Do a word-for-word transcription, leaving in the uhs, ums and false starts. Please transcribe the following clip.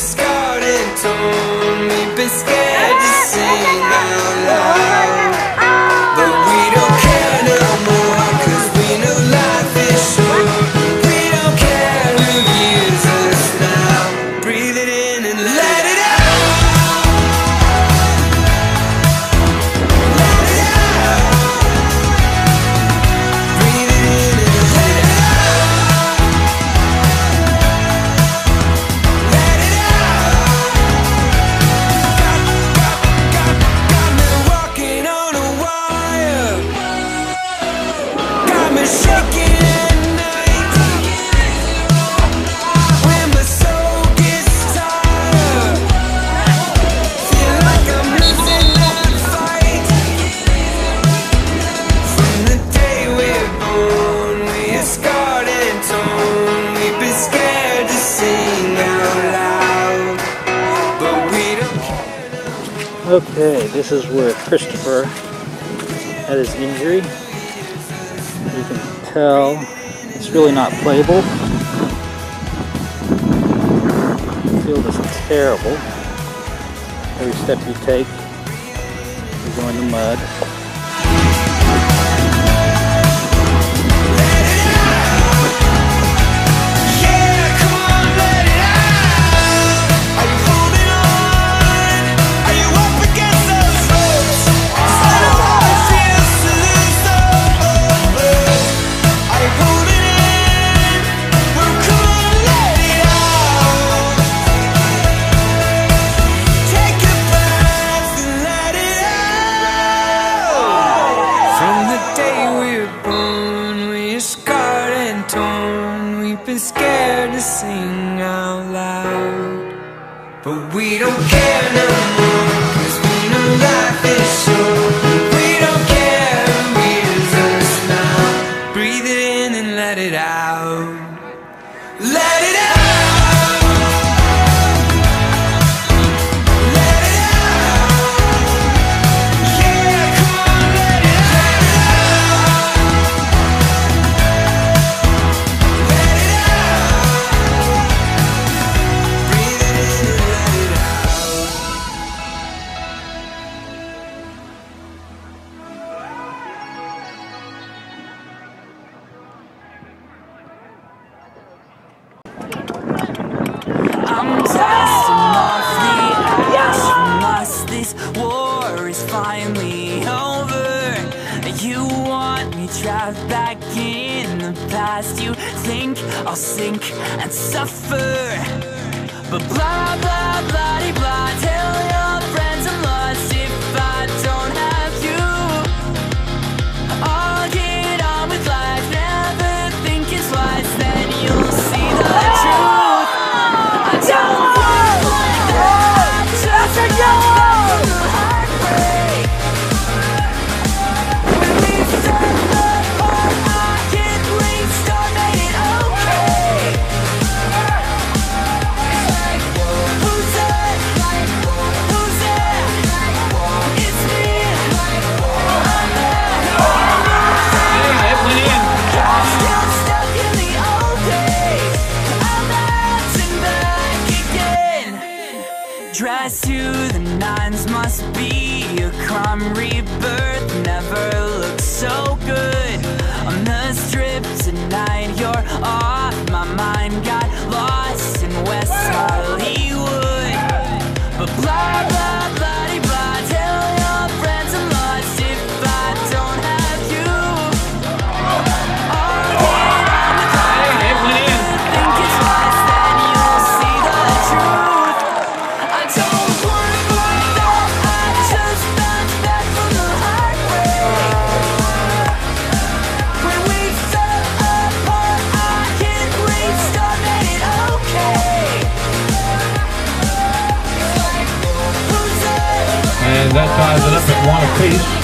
scarred and torn. We've been scared to sing out loud, but we don't care no more, 'cause we know life is short. We don't care who hears us now. Breathe it in and let it out. Let it out. Breathe it in and let it out. Let it out. Got, got, got, got me walking on a wire. Got me shaking at night. When my soul gets tired, feel like I'm losing that fight. From the day we're born, we are scarred and torn. We've been scared to sing out loud, but we don't care. Okay, this is where Christopher had his injury. You can tell it's really not playable. The field is terrible. Every step you take, you go in the mud. Yeah, come on, let it out. Are you holding on? Are you up against those ropes? I know how it feels to lose the hope. Are you holding in? Well, come on, let it out. Take a breath and let it out. From the day we're born, we're scarred and torn. We've been scared to sing out loud, but we don't care no more, 'cause we know life is short. We don't care who hears us now. Breathe it in and let it out. Let it out. Let it out. Yeah, come on, let it out. Let it out. Breathe it in and let it out. I'm testing off the ash from us. This war is finally over. You want me trapped back in the past. You think I'll sink and suffer, but blah blah blah de blah. Tell your friends I'm lost if I don't have you. I'll get on with life, never thinking twice. Then you'll see the truth. I don't want like that. Just a heartbreak. When we fell apart, I can't believe still made it okay. Who's that? Who's that? It's me. I'm there. Still stuck in the old days. I'm bouncing back again. Dressed to the nines must be a crime. Rebirth never looked so good. On the strip tonight, you're off my mind. Got lost in West Hollywood, but blah blah blah de blah. Tell your friends I'm lost if I don't have you. I'll get on with life. Think it's wise, then you'll see the truth. I don't want like that. I just bounced back from the heartbreak. When we fell apart, I can't believe still made it okay. And that ties it up at one apiece.